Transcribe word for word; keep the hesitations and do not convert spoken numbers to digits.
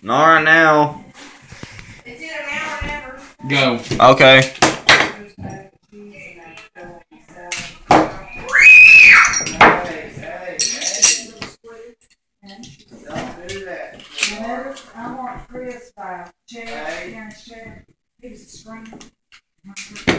Not right now. It's either now or never. Go. Okay. Don't do that. Whenever I want Chris by Chad, Karen's Chad, he was a screamer.